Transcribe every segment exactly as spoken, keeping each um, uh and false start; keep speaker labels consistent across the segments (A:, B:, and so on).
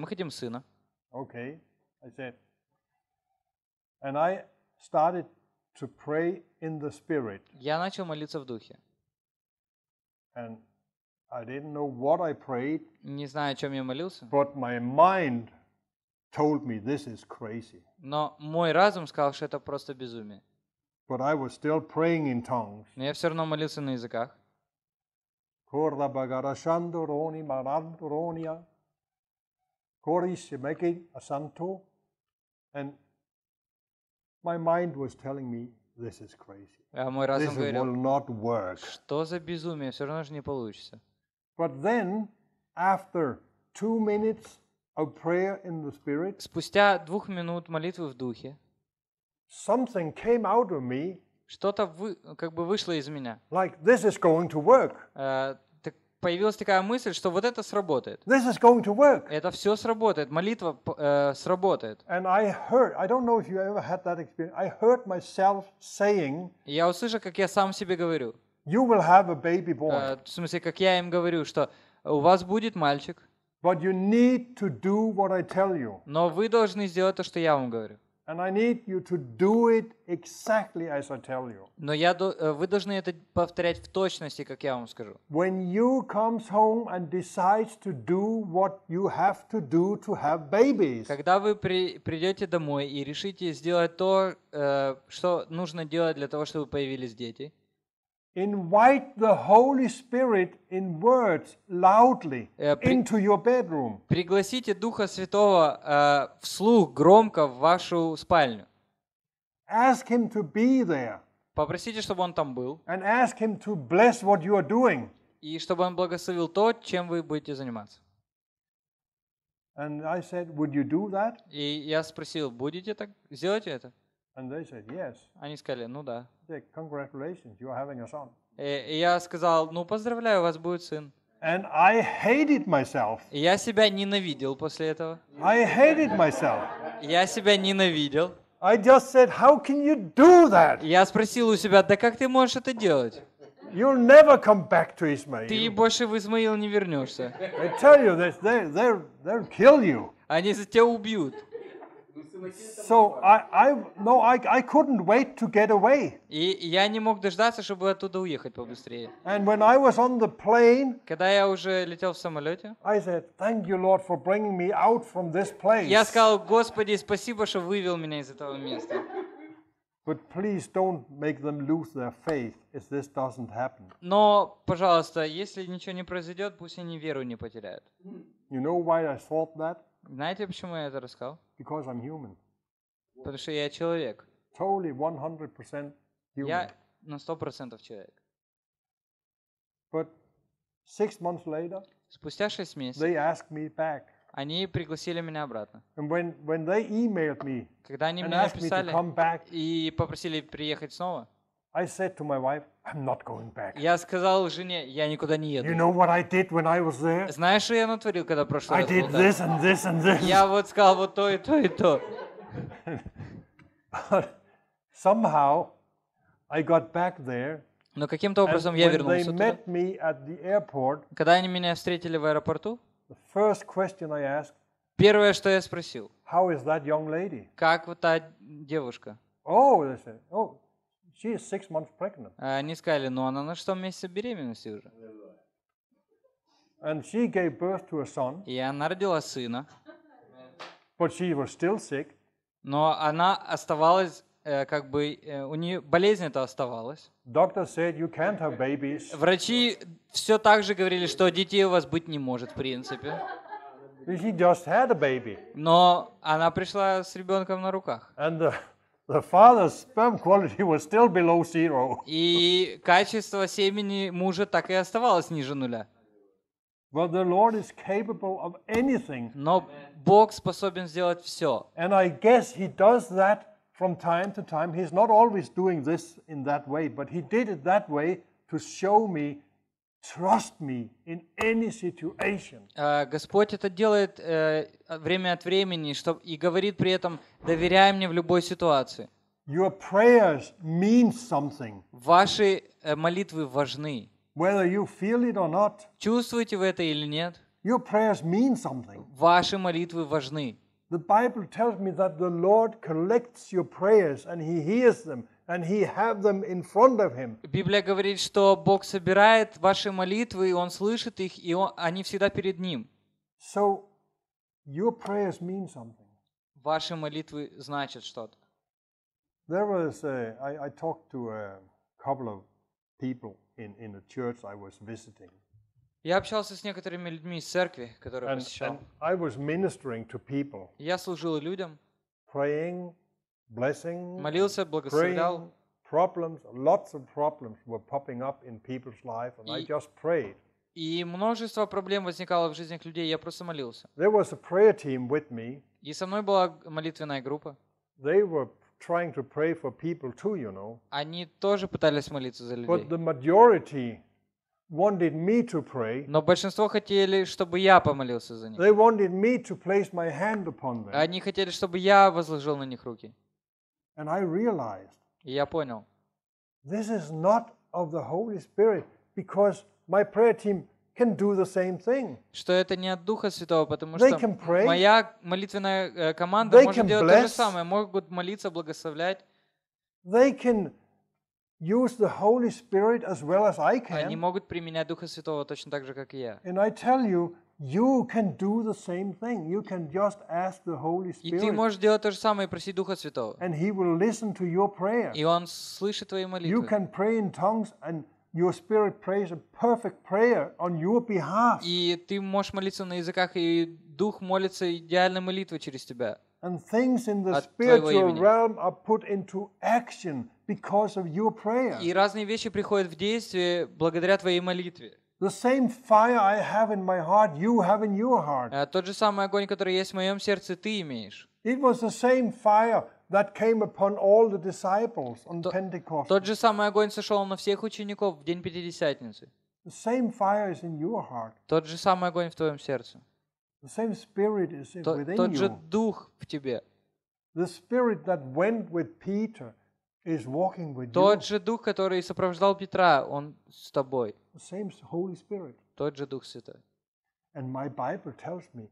A: Мы хотим сына.
B: Okay, I said. And I started to pray in the Spirit.
A: Я начал молиться в духе.
B: And I didn't know what I prayed,
A: Не знаю, о чем я молился,
B: but my mind told me this is crazy.
A: но мой разум сказал, что это просто безумие.
B: But I was still praying in tongues.
A: Но я все равно молился на языках.
B: Kordabagarashandoroni marandoronia, Korishimeki asanto. And my mind was telling me this is crazy.
A: А мой
B: This
A: разум говорил,
B: will not work.
A: что за безумие, все равно же не получится.
B: But then, after two minutes of prayer in the Spirit,
A: Спустя двух минут молитвы в духе,
B: something came out of me
A: что-то вы, как бы вышло из меня.
B: like this is going to work.
A: Э, так появилась такая мысль, что вот это сработает.
B: This is going to work.
A: Это все сработает, молитва э, сработает.
B: And I heard, I don't know if you ever had that experience, I heard myself saying,
A: И я услышал, как я сам себе говорю.
B: you will have a baby boy,
A: Э, в смысле, как я им говорю, что у вас будет мальчик,
B: but you need to do what I tell you.
A: но вы должны сделать то, что я вам говорю.
B: And I need you to do it exactly as I tell you.
A: Но я, до- э, вы должны это повторять в точности, как я вам скажу.
B: When you comes home and decides to do what you have to do to have babies,
A: Когда вы при- придете домой и решите сделать то, э, что нужно делать для того, чтобы появились дети,
B: invite the Holy Spirit in words loudly
A: Э, при-
B: into your bedroom.
A: пригласите Духа Святого э, вслух громко в вашу спальню.
B: Ask Him to be there
A: Попросите, чтобы Он там был,
B: and ask Him to bless what you are doing.
A: и чтобы Он благословил то, чем вы будете заниматься.
B: And I said, would you do that?
A: И я спросил, будете так, сделаете это?
B: And they said, yes.
A: Они сказали, ну да.
B: I said, congratulations, you are having a son.
A: И, и я сказал, ну поздравляю, у вас будет сын.
B: And I hated myself.
A: И я себя ненавидел после этого.
B: I hated myself.
A: Я себя ненавидел.
B: I just said, how can you do that?
A: Я спросил у себя, да как ты можешь это делать?
B: You'll never come back to
A: Ты
B: Ismail.
A: больше в Измаил не вернешься.
B: I tell you this, they, they'll, they'll kill you.
A: Они за тебя убьют.
B: So I, I, no, I, I couldn't wait to get away.
A: И я не мог дождаться, чтобы оттуда уехать побыстрее.
B: And when I was on the plane,
A: Когда я уже летел в самолете,
B: I said, thank you, Lord, for bringing me out from this place.
A: я сказал, Господи, спасибо, что вывел меня из этого места.
B: But please don't make them lose their faith if this doesn't happen.
A: Но, пожалуйста, если ничего не произойдет, пусть они веру не потеряют.
B: You know why I thought that?
A: Знаете, почему я это рассказал?
B: Because I'm human.
A: Потому что я человек.
B: Totally one hundred percent human.
A: Я на сто процентов человек.
B: But six months later,
A: Спустя шесть месяцев
B: they asked me back.
A: они пригласили меня обратно.
B: And when, when they emailed me
A: Когда они
B: and
A: мне
B: asked me to
A: написали
B: come back,
A: и попросили приехать снова,
B: I said to my wife, I'm not going back.
A: я сказал жене, я никуда не
B: You
A: еду.
B: know what I did when I was there?
A: Знаешь, что я натворил, когда в прошлый
B: I
A: раз был
B: did
A: там?
B: this and this and this.
A: Я вот сказал вот то и то и то.
B: But somehow I got back there.
A: Но каким-то
B: And
A: образом я
B: when they
A: вернулся туда.
B: met me at the airport,
A: Когда они меня встретили в аэропорту,
B: the first question I asked,
A: первое, что я спросил,
B: how is that young lady?
A: как вот та девушка?
B: Oh, they said, oh, she is six months pregnant.
A: А они сказали, ну она на шестом месяце беременности уже.
B: And she gave birth to a son,
A: И она родила сына,
B: but she was still sick.
A: но она оставалась, э, как бы, э, у нее болезнь эта оставалась.
B: Doctor said you can't have babies.
A: Врачи все так же говорили, что детей у вас быть не может, в принципе.
B: She just had a baby.
A: Но она пришла с ребенком на руках.
B: And the, the father's sperm quality was still below zero.
A: И качество семени мужа так и оставалось ниже нуля.
B: But the Lord is capable of anything.
A: Но Бог способен сделать все.
B: And I guess He does that from time to time. He's not always doing this in that way, but He did it that way to show me, trust me in any situation.
A: Э, Господь это делает э, время от времени чтоб, и говорит при этом, доверяй мне в любой ситуации.
B: Your prayers mean something,
A: Ваши э, молитвы важны.
B: whether you feel it or not.
A: Чувствуете вы это или нет?
B: Your prayers mean something.
A: Ваши молитвы важны.
B: The Bible tells me that the Lord collects your prayers and He hears them and He have them in front of Him.
A: Библия говорит, что Бог собирает ваши молитвы, и Он слышит их, и он, они всегда перед Ним.
B: So your prayers mean something.
A: Ваши молитвы значат что-то.
B: There was a, I, I talked to a couple of people in, in a church I was visiting.
A: Я общался с некоторыми людьми из церкви, которые
B: And,
A: посещал.
B: and I was ministering to people,
A: Я служил людям,
B: praying, blessing,
A: молился, благословлял.
B: praying, problems, lots of problems were popping up in people's life, and I
A: И-
B: just prayed.
A: И множество проблем возникало в жизнях людей, я просто молился.
B: There was a prayer team with me.
A: И со мной была молитвенная группа.
B: They were trying to pray for people too, you know.
A: Они тоже пытались молиться за
B: But
A: людей.
B: the majority wanted me to pray.
A: Но большинство хотели, чтобы я помолился за них.
B: They wanted me to place my hand upon them.
A: Они хотели, чтобы я возложил на них руки.
B: And I realized
A: И я понял,
B: this is not of the Holy Spirit, because my prayer team can do the same thing.
A: что это не от Духа Святого, потому
B: They
A: что
B: can pray.
A: моя молитвенная э, команда
B: They
A: может
B: can
A: делать то же
B: bless.
A: самое, могут молиться, благословлять.
B: They can use the Holy Spirit as well as I
A: Они
B: can.
A: могут применять Духа Святого точно так же, как и я.
B: And I tell you, you can do the same thing. You can just ask the Holy
A: И ты
B: Spirit,
A: можешь делать то же самое и просить Духа Святого.
B: and He will listen to your prayer.
A: И Он слышит твои
B: You
A: молитвы.
B: can pray in tongues, and your spirit prays a perfect prayer on your behalf.
A: И ты можешь молиться на языках, и Дух молится идеальной молитвой через тебя.
B: And things in the
A: От твоего
B: spiritual
A: имени.
B: realm are put into action because of your prayer.
A: И разные вещи приходят в действие благодаря твоей молитве.
B: The same fire I have in my heart, you have in your heart.
A: А Тот же самый огонь, который есть в моем сердце, ты имеешь.
B: It was the same fire that came upon all the disciples on
A: То-
B: Pentecost.
A: Тот же самый огонь сошел на всех учеников в день Пятидесятницы.
B: The same fire is in your heart.
A: Тот же самый огонь в твоем сердце.
B: The same spirit is in-
A: То-
B: within
A: Тот же
B: you.
A: Дух в тебе.
B: The spirit that went with Peter is walking with you.
A: Тот же Дух, который сопровождал Петра, Он с тобой.
B: The same Holy Spirit.
A: Тот же Дух Святой.
B: And my Bible tells me,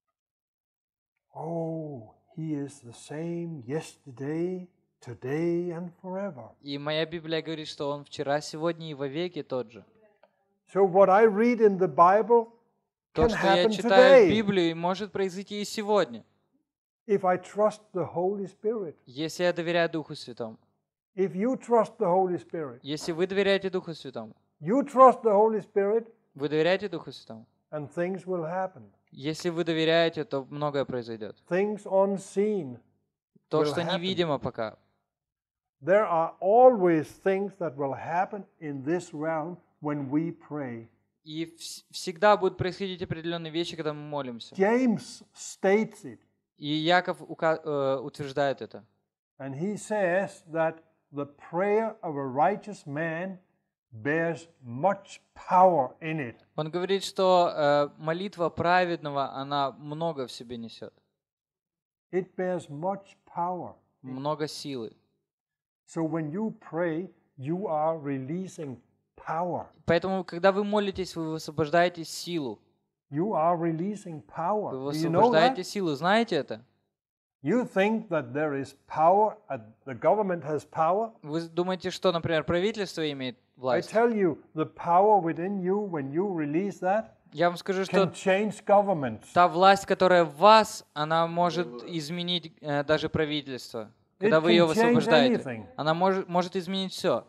B: oh, He is the same yesterday, today, and forever.
A: И моя Библия говорит, что Он вчера, сегодня и вовеки тот же.
B: So what I read in the Bible
A: То,
B: can
A: что я
B: happen
A: читаю в
B: today
A: Библии, может произойти и сегодня,
B: if I trust the Holy Spirit.
A: если я доверяю Духу Святому.
B: If you trust the Holy Spirit,
A: Если вы доверяете Духу Святому,
B: you trust the Holy Spirit,
A: вы доверяете Духу Святому.
B: and things will happen.
A: Если вы доверяете, то многое произойдет.
B: Things unseen.
A: То,
B: Will
A: что
B: happen.
A: невидимо пока.
B: There are always things that will happen in this realm when we pray.
A: И вс- всегда будут происходить определенные вещи, когда мы молимся.
B: James states it,
A: И Яков ука- э, утверждает это.
B: and he says that the prayer of a righteous man bears much power in it.
A: Он говорит, что э, молитва праведного, она много в себе несет.
B: It bears much power.
A: Много силы.
B: So when you pray, you are releasing power.
A: Поэтому, когда вы молитесь, вы высвобождаете силу.
B: You are releasing power.
A: Вы
B: Do you know
A: высвобождаете
B: that?
A: силу. Знаете это?
B: You think that there is power, and the government has power?
A: Вы думаете, что, например, правительство имеет
B: I
A: власть?
B: tell you, the power within you, when you release that,
A: Я вам скажу,
B: can
A: что
B: change governments.
A: та власть, которая в вас, она может изменить э, даже правительство. Когда
B: It
A: вы ее
B: can change
A: высвобождаете.
B: anything.
A: Она может, может изменить все.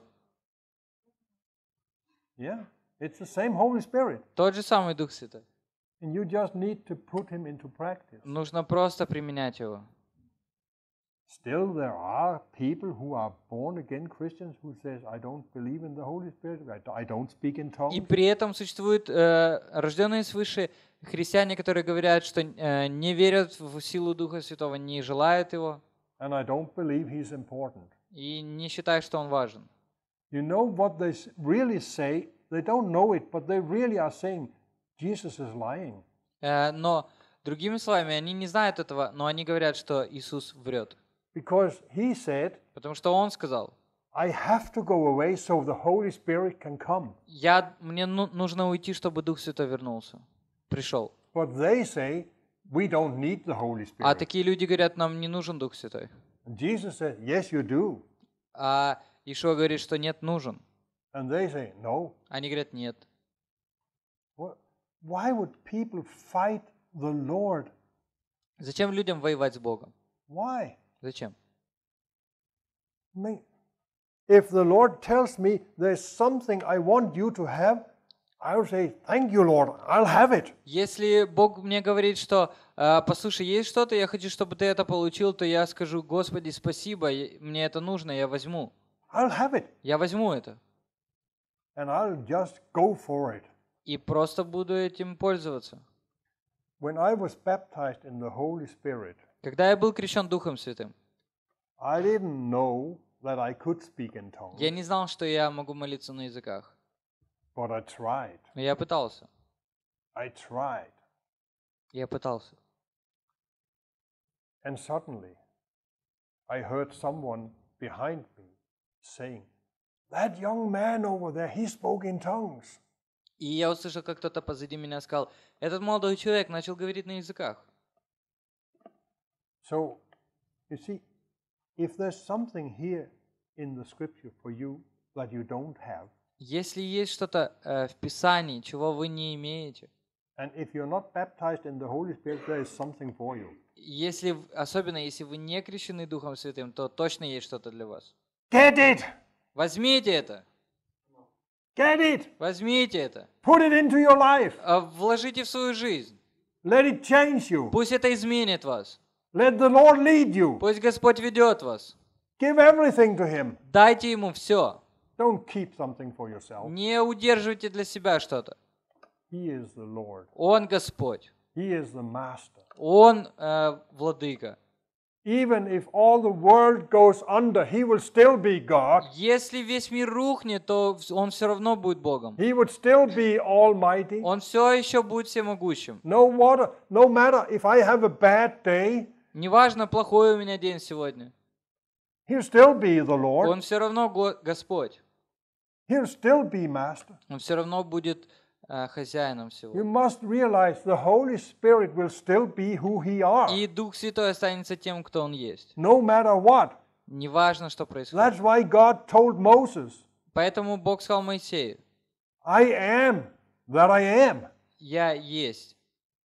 B: Yeah, it's the same Holy Spirit.
A: Тот же самый Дух Святой.
B: And you just need to put him into practice.
A: Нужно просто применять его.
B: Still, there are people who are born again Christians who says, I don't believe in the Holy Spirit, I don't- I don't speak in
A: И
B: tongues.
A: при этом существуют э, рожденные свыше христиане, которые говорят, что э, не верят в силу Духа Святого, не желают его
B: And I don't believe he's important.
A: и не считают, что он важен.
B: You know what they s- really say? They don't know it, but they really are saying, Jesus is lying.
A: Э, но, другими словами, они не знают этого, но они говорят, что Иисус врет.
B: Because he said,
A: Потому что Он сказал,
B: I have to go away so the Holy Spirit can come.
A: я, мне ну- нужно уйти, чтобы Дух Святой вернулся. пришел.
B: But they say, we don't need the Holy
A: А
B: Spirit.
A: такие люди говорят, нам не нужен Дух Святой.
B: And Jesus said, yes, you do.
A: А Ишуа говорит, что нет, нужен.
B: And they say, no.
A: Они говорят, нет.
B: Well, why would people fight the Lord?
A: Зачем людям воевать с Богом?
B: Why?
A: Зачем?
B: I mean, if the Lord tells me there's something I want you to have, I'll say, thank you, Lord, I'll have it.
A: Если Бог мне говорит, что, э, послушай, есть что-то, я хочу, чтобы ты это получил, то я скажу, Господи, спасибо, я- мне это нужно, я возьму.
B: I'll have it.
A: Я возьму это.
B: And I'll just go for it.
A: И просто буду этим пользоваться.
B: When I was baptized in the Holy Spirit,
A: Когда я был крещен Духом Святым,
B: I didn't know that I could speak in tongues,
A: я не знал, что я могу молиться на языках.
B: but I tried.
A: Но я пытался.
B: I tried.
A: Я пытался.
B: And suddenly, I heard someone behind me saying, that young man over there, he spoke in tongues.
A: И я услышал, как кто-то позади меня сказал, этот молодой человек начал говорить на языках.
B: So, you see, if there's something here in the scripture for you that you don't have,
A: Если есть что-то э, в Писании, чего вы не имеете,
B: and if you're not baptized in the Holy Spirit, there is something for you.
A: если, в- особенно если вы не крещены Духом Святым, то точно есть что-то для вас.
B: Get it!
A: Возьмите это,
B: Get it!
A: возьмите это,
B: Put it into your life.
A: э, вложите в свою жизнь.
B: Let it change you.
A: Пусть это изменит вас.
B: Let the Lord lead you.
A: Пусть Господь ведет вас.
B: Give everything to Him.
A: Дайте Ему все.
B: Don't keep something for yourself.
A: Не удерживайте для себя что-то.
B: He is the Lord.
A: Он Господь.
B: He is the Master.
A: Он э, владыка.
B: Even if all the world goes under, He will still be God.
A: Если весь мир рухнет, то вс- Он все равно будет Богом.
B: He would still be Almighty.
A: Он все еще будет всемогущим.
B: No matter, no matter if I have a bad day,
A: Неважно, плохой у меня день сегодня.
B: He'll still be the Lord.
A: Он все равно го- Господь.
B: He'll still be Master.
A: Он все равно будет э, хозяином
B: You
A: всего.
B: must realize the Holy Spirit will still be who He are,
A: И Дух Святой останется тем, кто Он есть.
B: no matter what.
A: Неважно, что происходит.
B: That's why God told Moses,
A: Поэтому Бог сказал Моисею,
B: I am that I am,
A: я есть.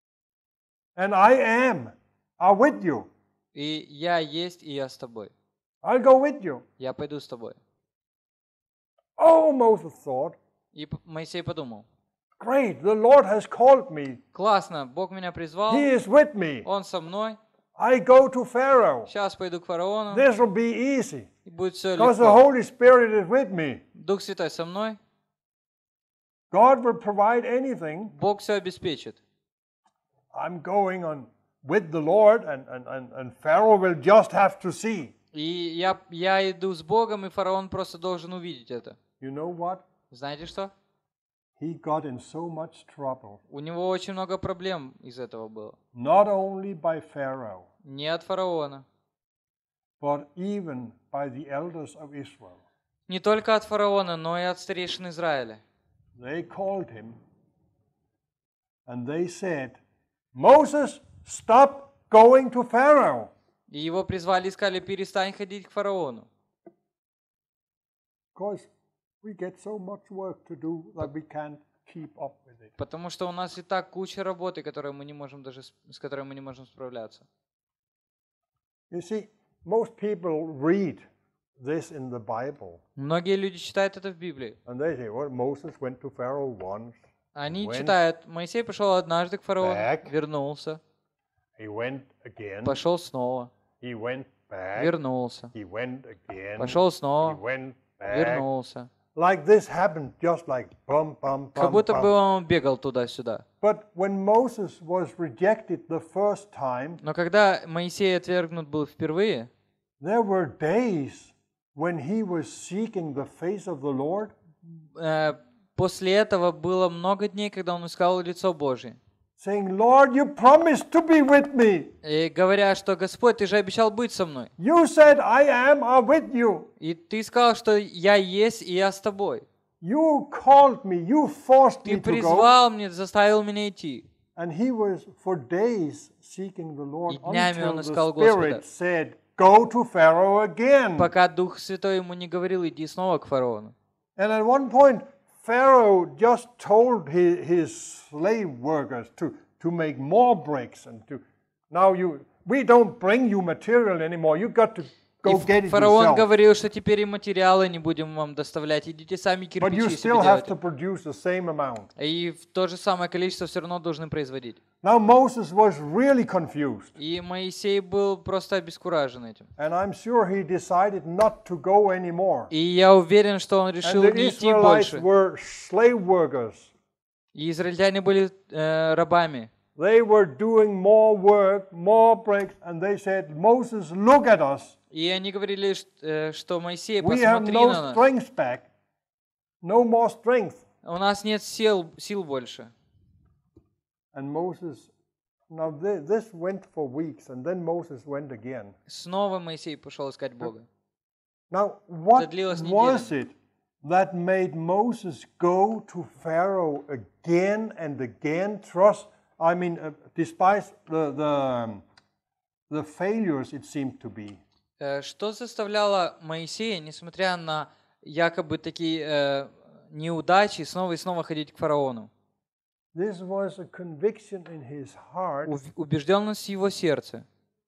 B: and I am are with you.
A: И я есть, и я с тобой.
B: I'll go with you.
A: Я пойду с тобой.
B: Oh, Moses thought,
A: И П- Моисей подумал,
B: great, the Lord has called me.
A: классно, Бог меня призвал,
B: He is with me.
A: Он со мной.
B: I go to Pharaoh.
A: Сейчас пойду к фараону,
B: This will be easy
A: и будет все
B: because the
A: легко.
B: Holy Spirit is with me.
A: Дух Святой со мной,
B: God will provide anything.
A: Бог все обеспечит.
B: I'm going on with the Lord, and, and, and, and Pharaoh will just have to see.
A: И я, я иду с Богом, и фараон просто должен увидеть это.
B: You know what?
A: Знаете что?
B: He got in so much trouble,
A: У него очень много проблем из этого было.
B: not only by Pharaoh,
A: Не от фараона,
B: but even by the elders of Israel.
A: не только от фараона, но и от старейшин Израиля.
B: They called him and they said, Moses, stop going to Pharaoh.
A: И его призвали и сказали, перестань ходить к фараону.
B: Because we get so much work to do that we can't keep up with it.
A: Потому что у нас и так куча работы, которой мы не можем даже, с с которой мы не можем справляться.
B: You see, most people read this in the Bible
A: Многие люди читают это в Библии.
B: and they say, well, Moses went to Pharaoh once,
A: Они
B: Went
A: читают, Моисей пошел однажды к фараону,
B: back.
A: вернулся,
B: he went again,
A: пошел снова,
B: he went back,
A: вернулся,
B: he went again,
A: пошел
B: he
A: снова,
B: went back.
A: вернулся.
B: Like this happened, just like bum, bum,
A: Как
B: bum,
A: будто бы
B: bum.
A: он бегал туда-сюда.
B: But when Moses was rejected the first time,
A: Но когда Моисей отвергнут был впервые,
B: there were days when he was seeking the face of the Lord,
A: э, после этого было много дней, когда он искал лицо Божье.
B: saying, Lord, you promised to be with me.
A: И говоря, что Господь, ты же обещал быть со мной.
B: You said, I am are with you.
A: И ты сказал, что я есть, и я с тобой.
B: You called me, you forced
A: Ты
B: me to go,
A: призвал меня, заставил меня идти.
B: And he was for days seeking the Lord
A: И днями
B: until
A: он
B: the
A: искал Господа.
B: Spirit said, "Go to Pharaoh again."
A: Пока Дух Святой ему не говорил, иди снова к фараону.
B: And at one point, Pharaoh just told his, his slave workers to, to make more bricks and to now you we don't bring you material anymore. You got to
A: И
B: go get it
A: фараон
B: yourself.
A: говорил, что теперь и материалы не будем вам доставлять, идите сами
B: But you
A: кирпичи себе
B: still have
A: делайте.
B: to produce the same amount.
A: И в то же самое количество все равно должны производить.
B: Now Moses was really confused.
A: И Моисей был просто обескуражен этим.
B: And I'm sure he decided not to go anymore.
A: И я уверен, что он
B: And
A: решил
B: the
A: не идти
B: Israelites
A: больше.
B: were slave workers.
A: И израильтяне были э, рабами.
B: They were doing more work, more bricks, and they said, Moses, look at us.
A: И они говорили, ш- э, что Моисей,
B: We have
A: посмотри
B: no
A: на нас.
B: strength back. No more strength.
A: У нас нет сил, сил больше.
B: And Moses, now thi- this went for weeks, and then Moses went again.
A: Снова Моисей пошел искать Бога.
B: Now, what
A: длилось
B: was it that made Moses go to Pharaoh again and again, trust, I mean, uh, despite the, the, um, the failures it seemed to be?
A: Э, Что заставляло Моисея, несмотря на якобы такие э, неудачи, снова и снова ходить к фараону?
B: This was a conviction in his heart.
A: Ув- Убежденность в его сердце,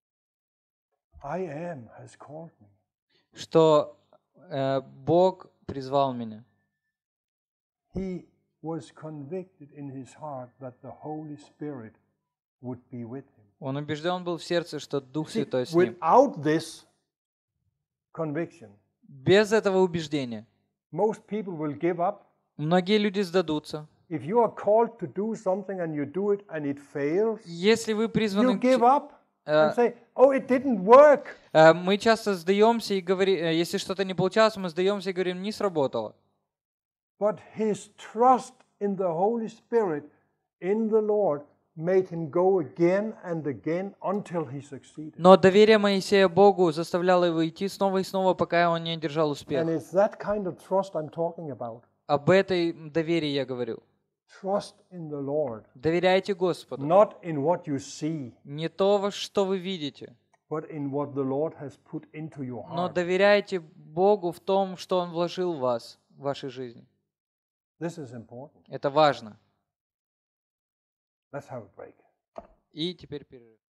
B: I am has called me.
A: что э, Бог призвал меня.
B: He was convicted in his heart that the Holy Spirit would be with him.
A: Он убежден был в сердце, что Дух
B: See,
A: Святой с ним.
B: without this conviction,
A: Без этого убеждения
B: most people will give up.
A: многие люди сдадутся.
B: If you are called to do something and you do it and it fails,
A: Если вы
B: you
A: призваны... к
B: give
A: ч-
B: up and
A: э,
B: say, oh, it didn't work.
A: э, Мы часто сдаемся и говорим, если что-то не получалось, мы сдаемся и говорим, не сработало.
B: But his trust in the Holy Spirit, in the Lord, made him go again and again until he succeeded.
A: Но доверие Моисея Богу заставляло его идти снова и снова, пока он не одержал успех.
B: And it's that kind of trust I'm talking about.
A: Об этой доверии я говорю.
B: Trust in the Lord,
A: Доверяйте Господу.
B: not in what you see,
A: Не то, во что вы видите,
B: but in what the Lord has put into your
A: но
B: heart.
A: доверяйте Богу в том, что Он вложил в вас, в вашей жизни.
B: This is important.
A: Это важно.
B: Let's have a break.
A: И теперь перерыв.